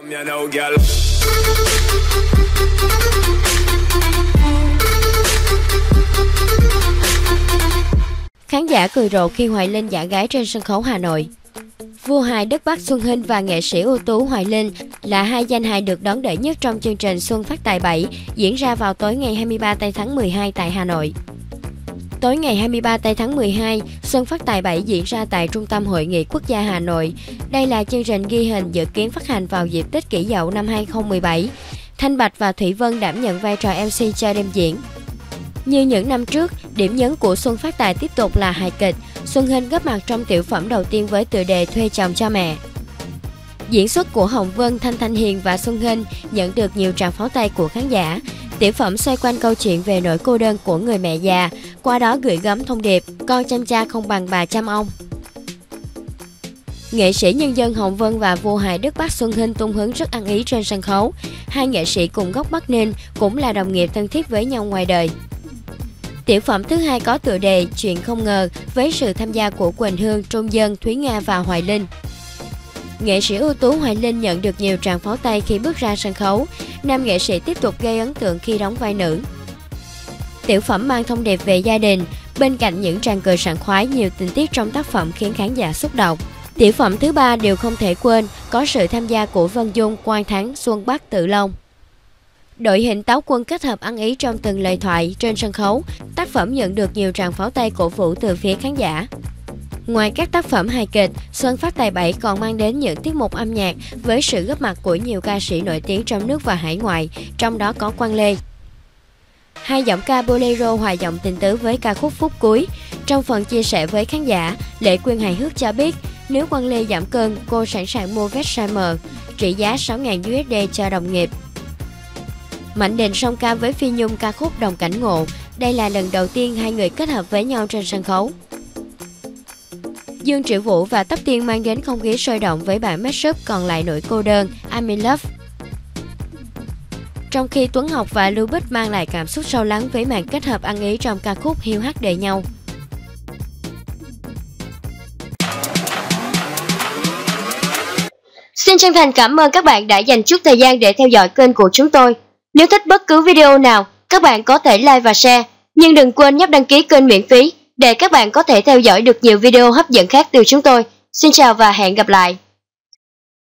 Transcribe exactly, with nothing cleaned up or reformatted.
Khán giả cười rộ khi Hoài Linh giả gái trên sân khấu Hà Nội. Vua hài đất Bắc Xuân Hinh và nghệ sĩ ưu tú Hoài Linh là hai danh hài được đón đợi nhất trong chương trình Xuân Phát Tài bảy diễn ra vào tối ngày hai mươi ba tây tháng mười hai tại Hà Nội. Tối ngày hai mươi ba tây tháng mười hai, Xuân Phát Tài bảy diễn ra tại Trung tâm Hội nghị Quốc gia Hà Nội. Đây là chương trình ghi hình dự kiến phát hành vào dịp Tết Kỷ Dậu năm hai không một bảy. Thanh Bạch và Thủy Vân đảm nhận vai trò em xê cho đêm diễn. Như những năm trước, điểm nhấn của Xuân Phát Tài tiếp tục là hài kịch. Xuân Hinh góp mặt trong tiểu phẩm đầu tiên với tựa đề Thuê chồng cho mẹ. Diễn xuất của Hồng Vân, Thanh Thanh Hiền và Xuân Hinh nhận được nhiều tràng pháo tay của khán giả. Tiểu phẩm xoay quanh câu chuyện về nỗi cô đơn của người mẹ già, qua đó gửi gắm thông điệp con chăm cha không bằng bà chăm ông. Nghệ sĩ nhân dân Hồng Vân và vua hài đất Bắc Xuân Hinh tung hứng rất ăn ý trên sân khấu. Hai nghệ sĩ cùng gốc Bắc Ninh cũng là đồng nghiệp thân thiết với nhau ngoài đời. Tiểu phẩm thứ hai có tựa đề Chuyện không ngờ với sự tham gia của Quỳnh Hương, Trung Dân, Thúy Nga và Hoài Linh. Nghệ sĩ ưu tú Hoài Linh nhận được nhiều tràng pháo tay khi bước ra sân khấu. Nam nghệ sĩ tiếp tục gây ấn tượng khi đóng vai nữ. Tiểu phẩm mang thông điệp về gia đình, bên cạnh những tràng cười sảng khoái, nhiều tình tiết trong tác phẩm khiến khán giả xúc động. Tiểu phẩm thứ ba Điều không thể quên có sự tham gia của Vân Dung, Quang Thắng, Xuân Bắc, Tự Long. Đội hình Táo Quân kết hợp ăn ý trong từng lời thoại trên sân khấu. Tác phẩm nhận được nhiều tràng pháo tay cổ vũ từ phía khán giả. Ngoài các tác phẩm hài kịch, Xuân Phát Tài bảy còn mang đến những tiết mục âm nhạc với sự góp mặt của nhiều ca sĩ nổi tiếng trong nước và hải ngoại, trong đó có Quang Lê. Hai giọng ca bolero hòa giọng tình tứ với ca khúc Phút Cuối. Trong phần chia sẻ với khán giả, Lệ Quyên hài hước cho biết nếu Quang Lê giảm cân, cô sẵn sàng mua vest size M, trị giá sáu nghìn đô la cho đồng nghiệp. Mạnh Định song ca với Phi Nhung ca khúc Đồng Cảnh Ngộ. Đây là lần đầu tiên hai người kết hợp với nhau trên sân khấu. Dương Triệu Vũ và Tóc Tiên mang đến không khí sôi động với bản mashup Còn lại nỗi cô đơn, I'm in love. Trong khi Tuấn Ngọc và Lưu Bích mang lại cảm xúc sâu lắng với màn kết hợp ăn ý trong ca khúc Hiếu hắt đời nhau. Xin chân thành cảm ơn các bạn đã dành chút thời gian để theo dõi kênh của chúng tôi. Nếu thích bất cứ video nào, các bạn có thể like và share, nhưng đừng quên nhấp đăng ký kênh miễn phí để các bạn có thể theo dõi được nhiều video hấp dẫn khác từ chúng tôi. Xin chào và hẹn gặp lại!